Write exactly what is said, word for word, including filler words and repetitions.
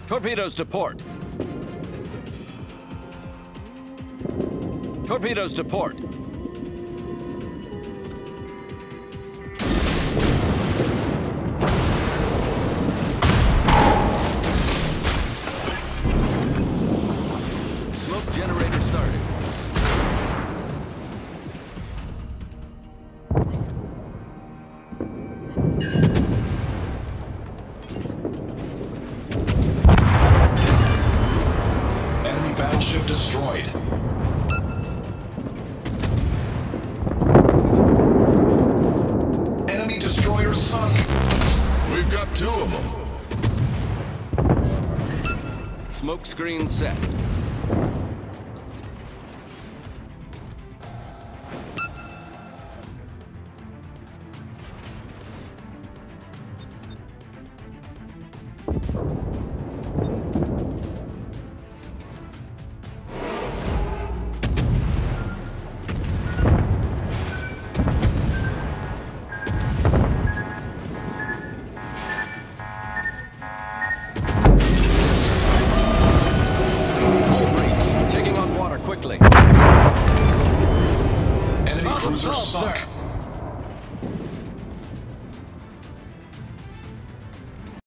Torpedoes to port. Torpedoes to port. Smoke generator started. Enemy battleship destroyed. Enemy destroyer sunk. We've got two of them. Smoke screen set. Quickly. Enemy cruiser sir. sunk.